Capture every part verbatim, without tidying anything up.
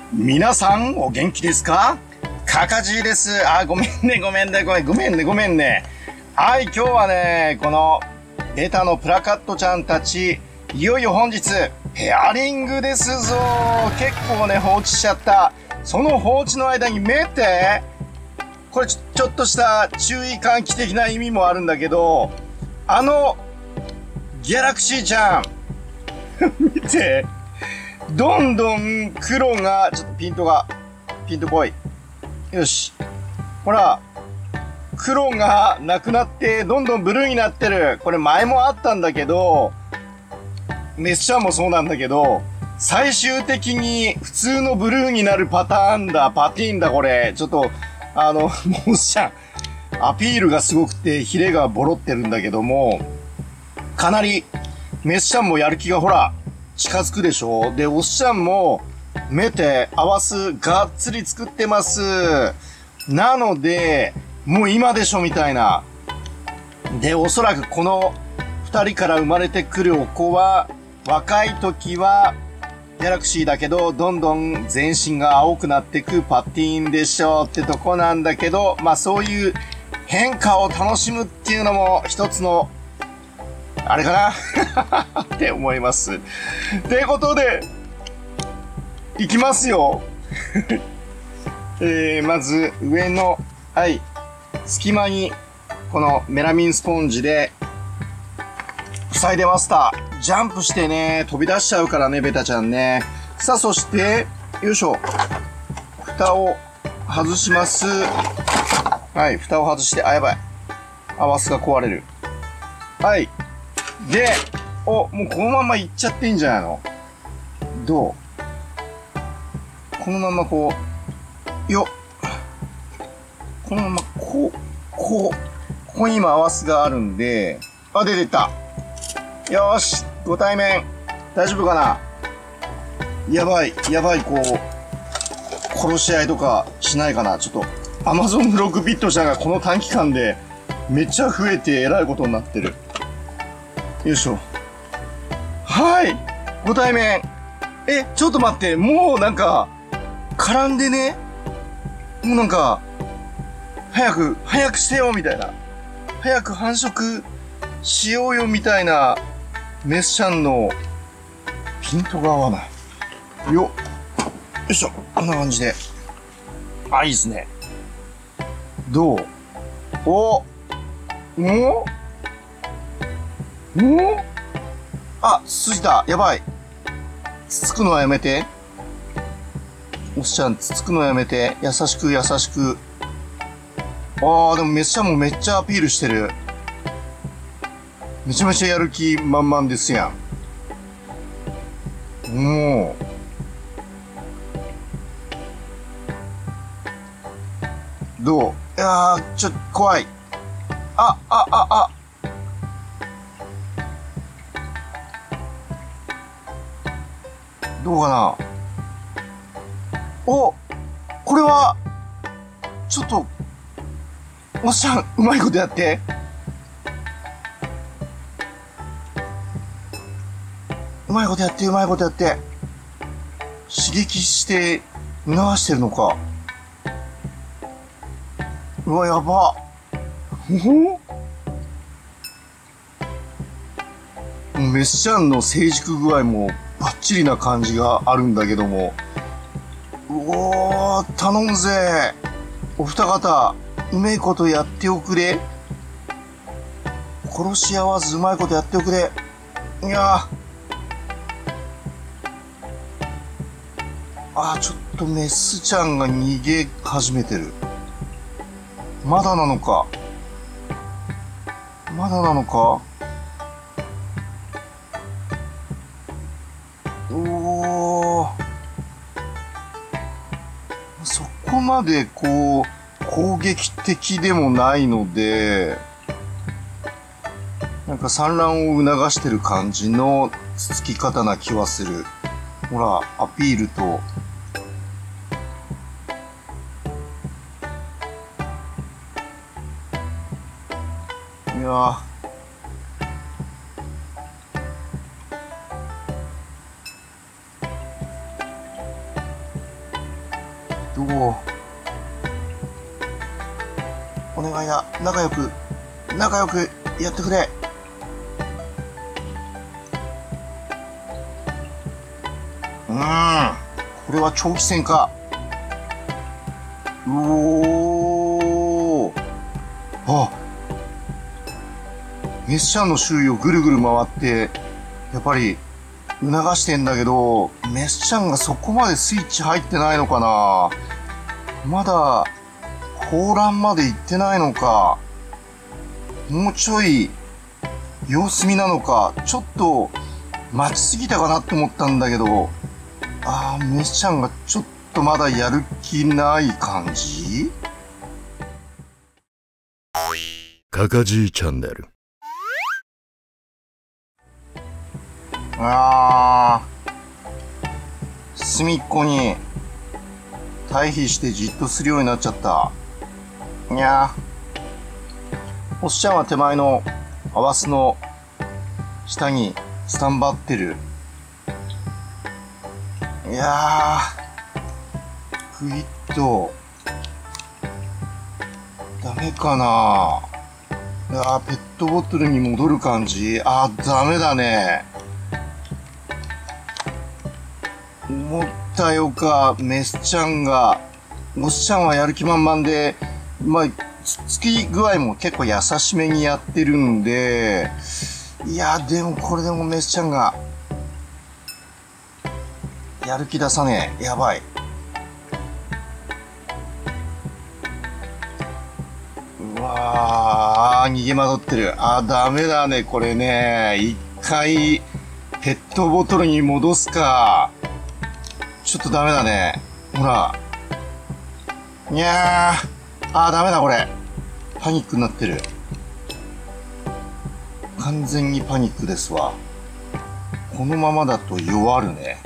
皆さんお元気ですか？かかじいです。あ、ごめんね、ごめんね、ごめん、ごめんね、ごめんね。はい、今日はね、このベタのプラカットちゃんたち、いよいよ本日、ペアリングですぞ。結構ね、放置しちゃった。その放置の間に見て、これちょ、ちょっとした注意喚起的な意味もあるんだけど、あの、ギャラクシーちゃん、見て。どんどん黒が、ちょっとピントが、ピント来い。よし。ほら、黒がなくなって、どんどんブルーになってる。これ前もあったんだけど、メスちゃんもそうなんだけど、最終的に普通のブルーになるパターンだ、パティーンだ、これ。ちょっと、あの、モスちゃん、アピールがすごくて、ヒレがボロってるんだけども、かなり、メスちゃんもやる気がほら、近づくでしょ。で、オスちゃんも、目手合わす、がっつり作ってます。なので、もう今でしょ、みたいな。で、おそらくこの二人から生まれてくるお子は、若い時は、ギャラクシーだけど、どんどん全身が青くなってくパティーンでしょうってとこなんだけど、まあそういう変化を楽しむっていうのも一つのあれかなって思います。ということで、いきますよ。えー、まず、上の、はい、隙間に、このメラミンスポンジで、塞いでました。ジャンプしてね、飛び出しちゃうからね、ベタちゃんね。さあ、そして、よいしょ。蓋を外します。はい、蓋を外して、あ、やばい。アワスが壊れる。はい。で、お、もうこのままいっちゃっていいんじゃないの？どう？このままこう、よっ。このままこう、こう、ここに今合わすがあるんで、あ、出てた。よーし、ご対面。大丈夫かな？やばい、やばい、こう、殺し合いとかしないかな？ちょっと、アマゾンブロックビットちゃんがこの短期間でめっちゃ増えてえらいことになってる。よいしょ。はい。ご対面。え、ちょっと待って。もうなんか、絡んでね。もうなんか、早く、早くしてよ、みたいな。早く繁殖しようよ、みたいな、メスちゃんの、ピントが合わない。よっ。よいしょ。こんな感じで。あ、いいですね。どう？おおおあ、つついた。やばい。つつくのはやめて。おっしゃん、つつくのはやめて。優しく、優しく。ああ、でもメスちゃんもめっちゃアピールしてる。めちゃめちゃやる気満々ですやん。もう。どう？いやー、ちょっと怖い。あ、あ、あ、あ。どうかな？お、これは、ちょっと、おっしゃん、うまいことやって。うまいことやって、うまいことやって。刺激して、促してるのか。うわ、やば。ほほメスちゃんの成熟具合もバッチリな感じがあるんだけども。うおー、頼むぜ。お二方、うめえことやっておくれ。殺し合わずうまいことやっておくれ。いやー。あー、ちょっとメスちゃんが逃げ始めてる。まだなのか。まだなのか。おー。そこまでこう、攻撃的でもないので、なんか産卵を促してる感じのつつき方な気はする。ほら、アピールと、いやー、 どうお願いだ。仲良く、仲良くやってくれ。うーん。これは長期戦か。うおー。あ、メスちゃんの周囲をぐるぐる回って、やっぱり促してんだけど、メスちゃんがそこまでスイッチ入ってないのかな。まだ、放卵まで行ってないのか。もうちょい、様子見なのか。ちょっと、待ちすぎたかなって思ったんだけど、あー、メスちゃんがちょっとまだやる気ない感じ？ かかじいチャンネル。 あー、隅っこに退避してじっとするようになっちゃった。いやー、おっちゃんは手前のアワスの下にスタンバってる。いやー、クイッと、ダメかな。いやー、ペットボトルに戻る感じ。あー、ダメだね。思ったよか、メスちゃんが、オスちゃんはやる気満々で、まあ、つつき具合も結構優しめにやってるんで、いや、でもこれでもメスちゃんが、やる気出さねえ。やばい。うわー、逃げ惑ってる。あ、ダメだね、これね。一回、ペットボトルに戻すか。ちょっとダメだね。ほら。いやー。あー、ダメだこれ。パニックになってる。完全にパニックですわ。このままだと弱るね。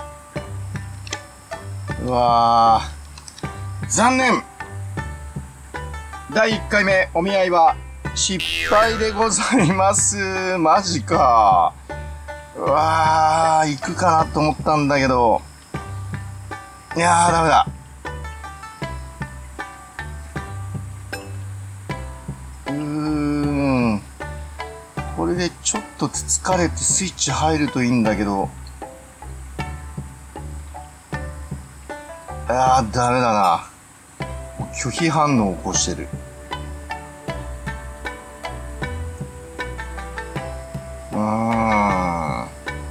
うわー。残念。だいいっかいめお見合いは失敗でございます。マジか。うわー、行くかなと思ったんだけど。いやー、ダメだ。うーん。これでちょっとつつかれてスイッチ入るといいんだけど。あー、ダメだな。拒否反応を起こしてる。うーん。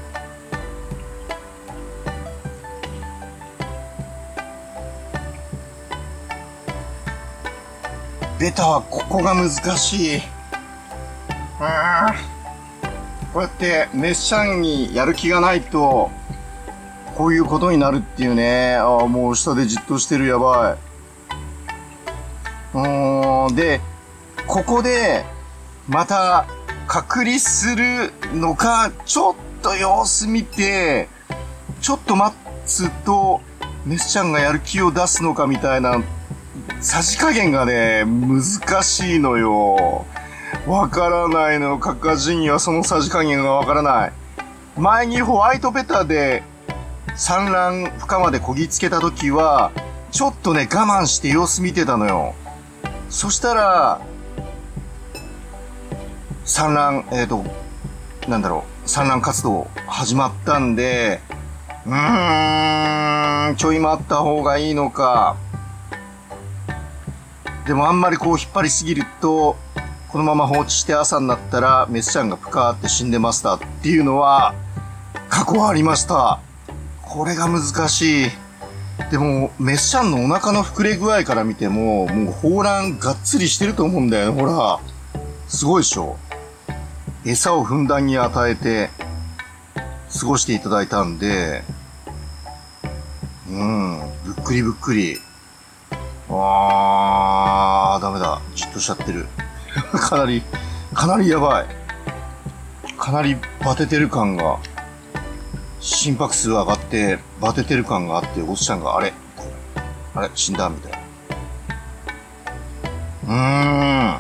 ベタはここが難しい。あー、こうやってメスちゃんにやる気がないと、こういうことになるっていうね。ああ、もう下でじっとしてる。やばい。うーん。で、ここで、また、隔離するのか、ちょっと様子見て、ちょっと待つと、メスちゃんがやる気を出すのかみたいな、さじ加減がね、難しいのよ。わからないのよ。カカジにはそのさじ加減がわからない。前にホワイトペタで、産卵孵化までこぎつけた時は、ちょっとね、我慢して様子見てたのよ。そしたら、産卵、えっと、なんだろう、産卵活動始まったんで、うーん、ちょい待った方がいいのか。でもあんまりこう引っ張りすぎると、このまま放置して朝になったら、メスちゃんがぷかーって死んでましたっていうのは、過去はありました。これが難しい。でも、メスちゃんのお腹の膨れ具合から見ても、もう放卵がっつりしてると思うんだよね。ほら。すごいでしょ。餌をふんだんに与えて、過ごしていただいたんで、うん、ぶっくりぶっくり。あー、ダメだ。じっとしちゃってる。かなり、かなりやばい。かなりバテてる感が。心拍数上がって、バテてる感があって、おっちゃんが、あれあれ死んだみたいな。うーん。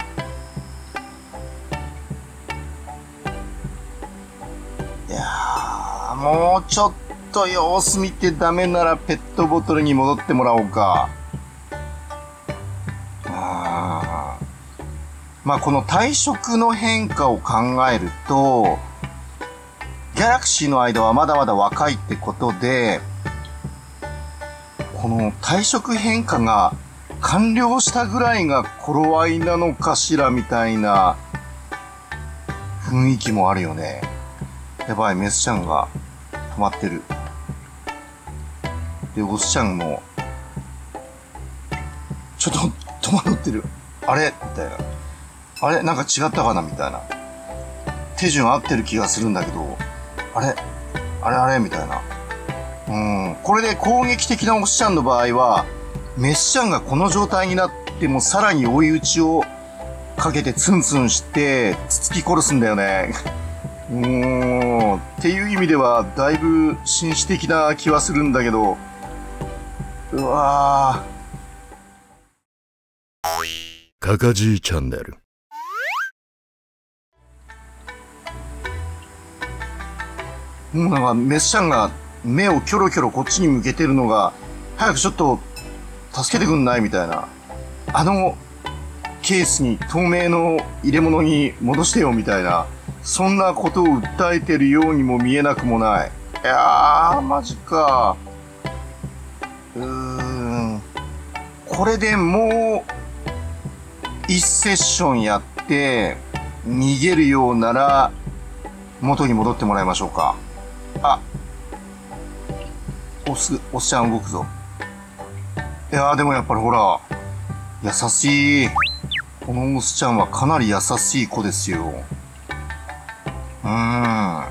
いやー、もうちょっと様子見てダメならペットボトルに戻ってもらおうか。あーまあこの体色の変化を考えると、ギャラクシーの間はまだまだ若いってことで、この体色変化が完了したぐらいが頃合いなのかしらみたいな雰囲気もあるよね。やばい、メスちゃんが止まってる。で、オスちゃんも、ちょっと戸惑ってる。あれみたいな。あれなんか違ったかなみたいな。手順合ってる気がするんだけど、あれあれあれみたいな。うん。これで攻撃的なオスちゃんの場合は、メスちゃんがこの状態になってもさらに追い打ちをかけてツンツンして、つつき殺すんだよね。うーん。っていう意味では、だいぶ紳士的な気はするんだけど、うわぁ。かかじいチャンネル。 もうなんか、メスちゃんが目をキョロキョロこっちに向けてるのが、早くちょっと、助けてくんないみたいな。あの、ケースに透明の入れ物に戻してよみたいな。そんなことを訴えてるようにも見えなくもない。いやー、マジか。うーん。これでもう、一セッションやって、逃げるようなら、元に戻ってもらいましょうか。あ、オス、オスちゃん動くぞ。いやーでもやっぱりほら、優しい。このオスちゃんはかなり優しい子ですよ。うーん。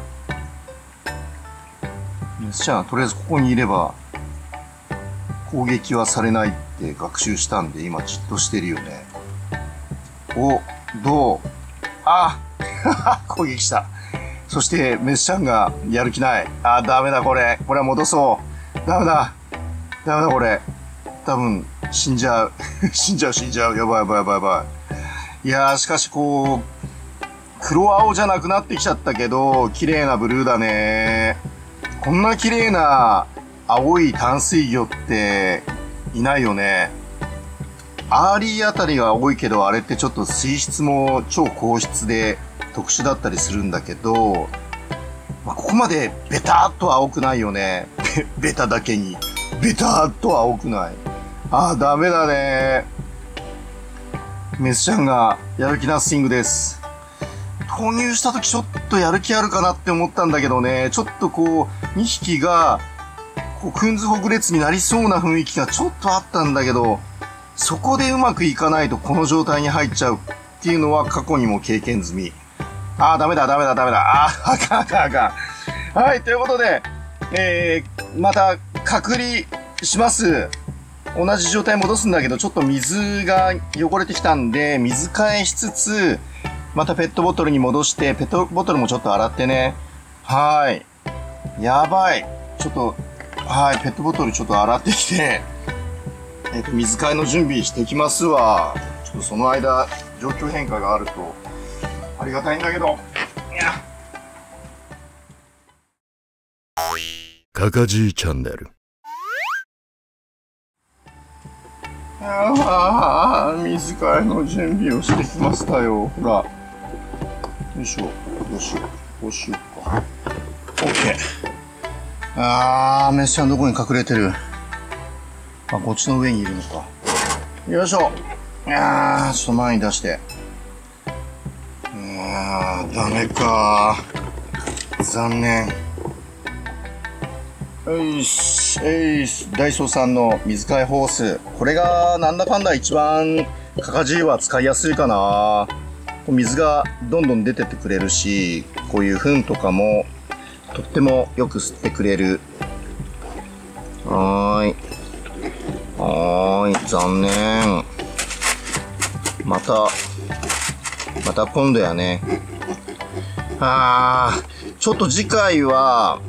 オスちゃんはとりあえずここにいれば、攻撃はされないって学習したんで、今じっとしてるよね。お、どうあ攻撃した。そして、メスちゃんがやる気ない。あ、ダメだこれ。これは戻そう。ダメだ。ダメだこれ。多分、死んじゃう。死んじゃう死んじゃう。やばいやばいやばいやばい。いやー、しかしこう、黒青じゃなくなってきちゃったけど、綺麗なブルーだね。こんな綺麗な青い淡水魚っていないよね。アーリーあたりが多いけど、あれってちょっと水質も超硬質で特殊だったりするんだけど、まあ、ここまでベターっと青くないよね。ベ、ベタだけに。ベターっと青くない。ああ、ダメだね。メスちゃんがやる気ナッシングです。投入したときちょっとやる気あるかなって思ったんだけどね、ちょっとこう、にひきが、こう、くんずほぐれつになりそうな雰囲気がちょっとあったんだけど、そこでうまくいかないとこの状態に入っちゃうっていうのは過去にも経験済み。ああ、ダメだ、ダメだ、ダメだ。ああ、あかん、あかん、あかん。はい、ということで、えー、また、隔離します。同じ状態戻すんだけど、ちょっと水が汚れてきたんで、水替えしつつ、またペットボトルに戻して、ペットボトルもちょっと洗ってね。はーい。やばい。ちょっと、はい、ペットボトルちょっと洗ってきて、えっと、水替えの準備してきますわ。ちょっとその間、状況変化があると、ありがたいんだけど。いや。 かかじいチャンネル。 ああ、水替えの準備をしてきましたよ。ほら。よいしょ。どうしよう。こうしようか。オッケー。ああ、メスちゃんどこに隠れてる？あ、こっちの上にいるのか。よいしょ。いやー、ちょっと前に出して。いやー、ダメかー。残念。よいし、えいし、ダイソーさんの水替えホース。これがなんだかんだ一番カカジーは使いやすいかな。水がどんどん出てってくれるし、こういう糞とかもとってもよく吸ってくれる。はーい。はーい、残念。また、また今度やね。あー、ちょっと次回は、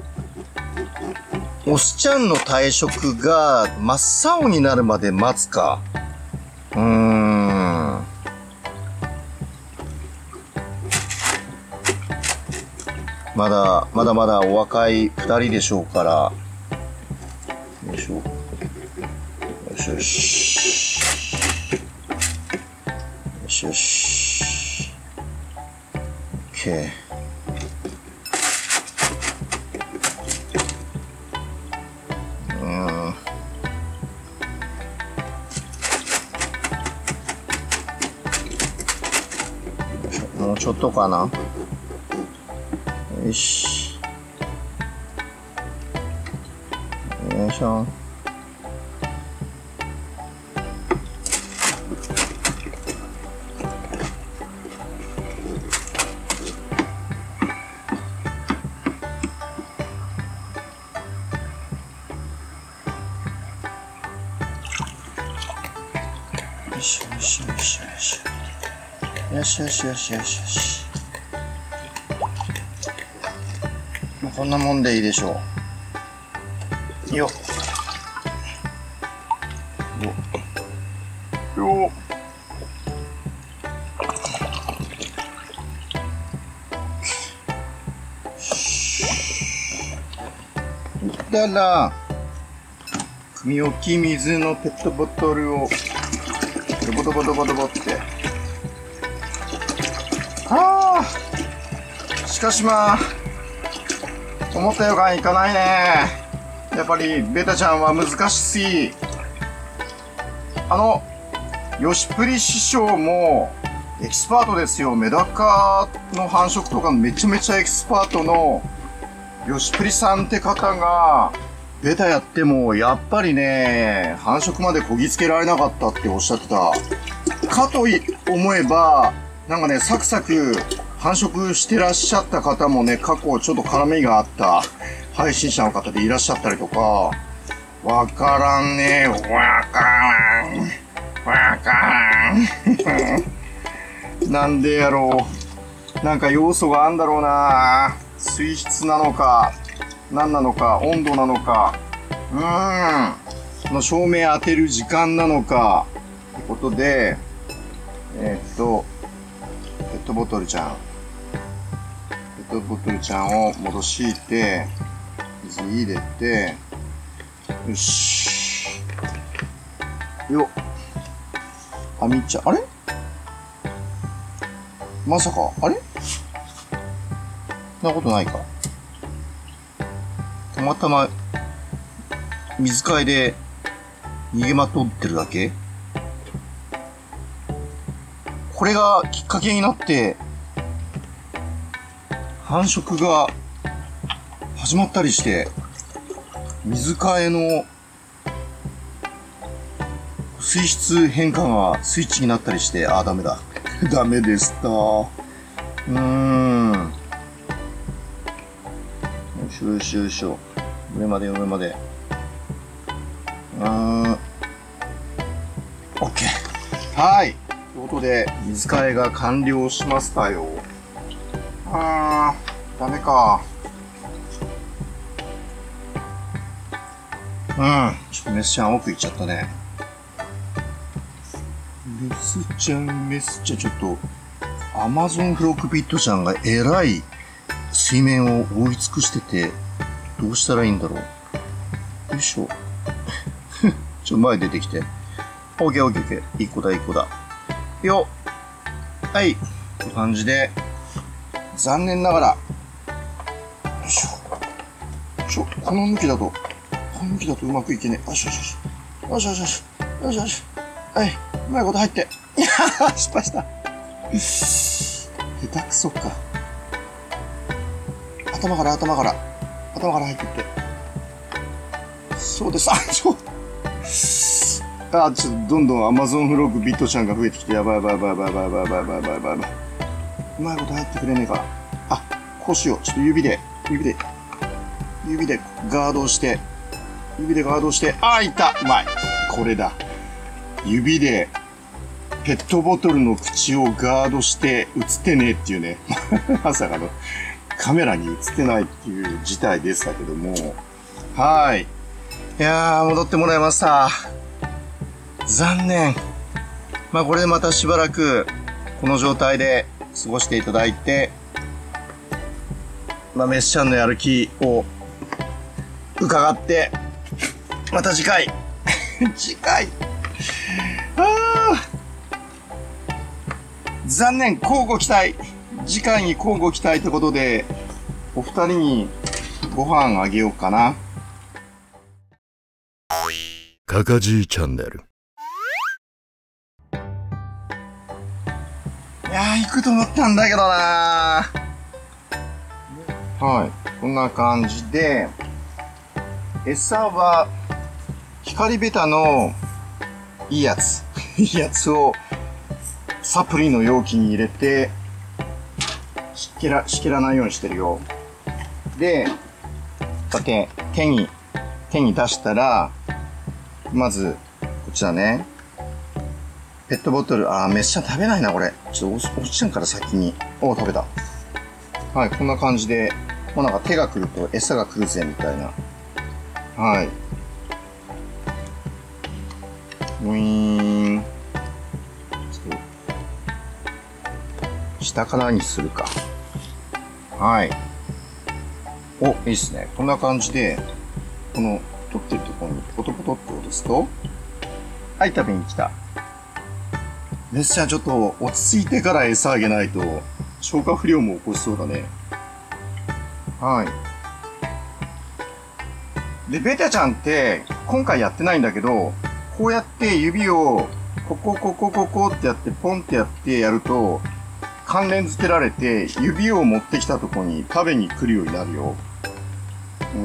オスちゃんの退色が真っ青になるまで待つか。うーん。 まだ、まだまだお若い二人でしょうから。よいしょ。よしよし。よしよし。OK。うん。もうちょっとかな。よし。よいしょ。よしよしよしよし。よしよしよしよしよし。もうこんなもんでいいでしょう。よっ。よっ。よっ。だら、汲み置き水のペットボトルを、ドボドボドボドボって。ああ、しかしまあ、思った予感いかないね。やっぱり、ベタちゃんは難しすぎ。あの、ヨシプリ師匠も、エキスパートですよ。メダカの繁殖とかめちゃめちゃエキスパートの、ヨシプリさんって方が、ベタやっても、やっぱりね、繁殖までこぎつけられなかったっておっしゃってた。かと思えば、なんかね、サクサク繁殖してらっしゃった方もね、過去ちょっと絡みがあった配信者の方でいらっしゃったりとか、わからんね、わからん、わからん。なんでやろう。なんか要素があんだろうな。水質なのか、何なのか、温度なのか、うーん、その照明当てる時間なのか、ってことで、えー、っと、ペットボトルちゃん。ペットボトルちゃんを戻しいて、水入れて、よし。よっ。あみちゃん、あれまさか、あれそんなことないか。たまたま、水替えで逃げまとってるだけ？これがきっかけになって、繁殖が始まったりして、水替えの水質変化がスイッチになったりして、あーダメだ。ダメでした。うーん。よいしょよいしょよいしょ。上まで上まで。うーん。オッケー。はい。ということで、水替えが完了しましたよ。あー、ダメか。うん。ちょっとメスちゃん奥行っちゃったね。メスちゃん、メスちゃん、ちょっと、アマゾンフロックピットちゃんがえらい水面を覆い尽くしてて、どうしたらいいんだろう。よいしょ。ちょっと前出てきて。オッケーオッケーオッケー。一個だ一個だ。よっ。はい。って感じで、残念ながら、よいしょ。ちょ、この向きだと、この向きだとうまくいけねえ。よしよしよし。よしよしよし。よしよし。はい。うまいこと入って。いやー、失敗した。下手くそか。頭から頭から。頭から入っていって。そうです。あ、ちょ、あ、ちょっとどんどん Amazon フロッグビットちゃんが増えてきて、やばいやばいやばいやばいやばいやばいやばいやばいやばいやばい。うまいこと入ってくれねえから。あ、こうしよう。ちょっと指で、指で、指でガードをして、指でガードをして、あー、いった。うまい。これだ。指で、ペットボトルの口をガードして映ってねえっていうね。まさかの、カメラに映ってないっていう事態でしたけども。はい。いやー、戻ってもらいました。残念。まあこれでまたしばらく、この状態で過ごしていただいて、 まあ、メスちゃんのやる気を伺って、また次回、次回、あ残念、交互期待。次回に交互期待ということで、お二人にご飯あげようかな。 かかじいチャンネル。 いやー、行くと思ったんだけどなー。はい。こんな感じで、餌は、光ベタのいいやつ。いいやつを、サプリの容器に入れて、しけら、しけらないようにしてるよ。で、こうやって手に、手に出したら、まず、こちらね。ペットボトル、あー、メスちゃん食べないな、これ。ちょっとお、おっちゃんから先に。おー、食べた。はい、こんな感じで、もうなんか手が来ると餌が来るぜ、みたいな。はい。ウィーン。下からにするか。はい。お、いいっすね。こんな感じで、この、取ってるところにポトポトって落とすと、はい、食べに来た。メスちゃんちょっと落ち着いてから餌あげないと、消化不良も起こしそうだね。はい。で、ベタちゃんって、今回やってないんだけど、こうやって指を、ここ、ここ、ここってやって、ポンってやってやると、関連付けられて、指を持ってきたとこに食べに来るようになるよ。うん。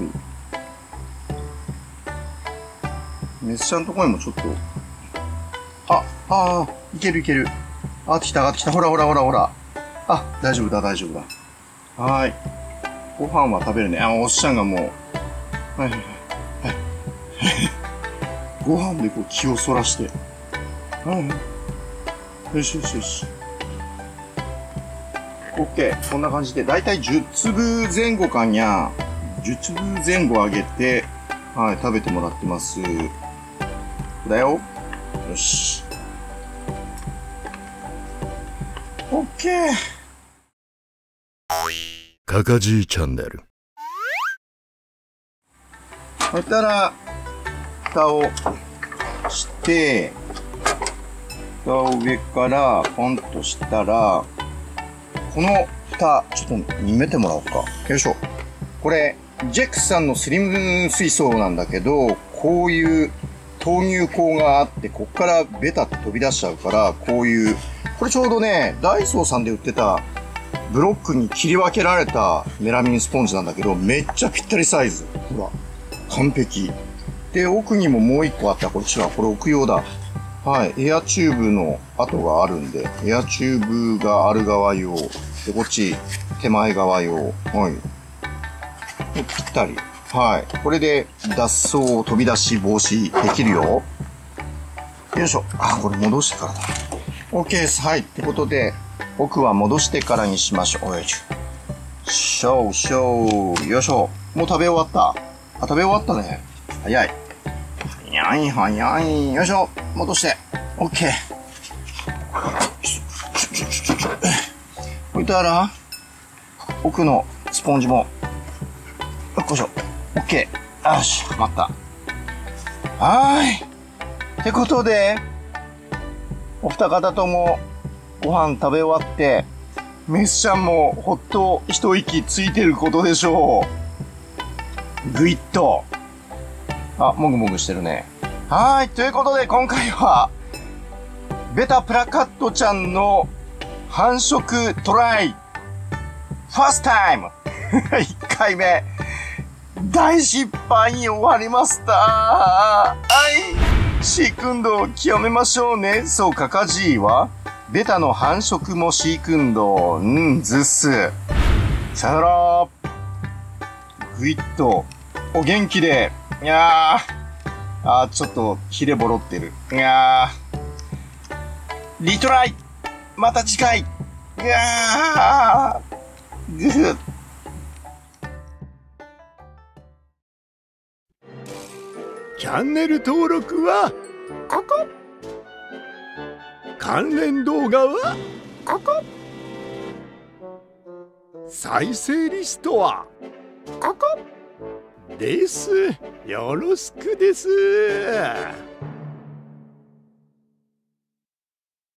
メスちゃんのとこにもちょっと、あ、ああ、いけるいける。あってきた、あってきた。ほらほらほらほら。あ、大丈夫だ、大丈夫だ。はーい。ご飯は食べるね。あ、おっしゃんがもう。はいはいはい。はい。ご飯でこう気をそらして。はいはい。よしよしよし。オッケー。こんな感じで、だいたいじゅっつぶぜん後かにゃ、じゅっつぶぜん後あげて、はい、食べてもらってます。だよ。よし。オッケー。 かかじいチャンネル。 そしたら、蓋をして、蓋を上からポンとしたら、この蓋、ちょっと見てもらおうか。よいしょ。これ、ジェックスさんのスリム水槽なんだけど、こういう投入口があって、こっからベタって飛び出しちゃうから、こういう、これちょうどね、ダイソーさんで売ってた、ブロックに切り分けられたメラミンスポンジなんだけど、めっちゃぴったりサイズ。ほら。完璧。で、奥にももう一個あった。こっちは、これ置く用だ。はい。エアチューブの跡があるんで、エアチューブがある側用。で、こっち、手前側用。はい。で、ぴったり。はい。これで、脱走、飛び出し防止できるよ。よいしょ。あ、これ戻してからだ。OK です。はい。ってことで、奥は戻してからにしましょう。よいしょ。しょうしょう。よいしょ。もう食べ終わった。あ、食べ終わったね。早い。早い早い。よいしょ。戻して。OK。置いたら、奥のスポンジも、よっこいしょ。OK。よし、はまった。はーい。ってことで、お二方ともご飯食べ終わって、メスちゃんもほっと一息ついてることでしょう。ぐいっと。あ、もぐもぐしてるね。はーい。ということで今回は、ベタプラカットちゃんの繁殖トライ、ファーストタイムいっかいめ、大失敗に終わりました。はい。飼育運動を極めましょうね。そう、カカジーは、ベタの繁殖も飼育運動、うん、ずっす。さよなら。ぐいっと、お元気で、いやー、あーちょっと、ひれぼろってる。いやー、リトライまた次回いやー、ぐふっ。 チャンネル登録はここ。関連動画はここ。 再生リストはここです。よろしくです。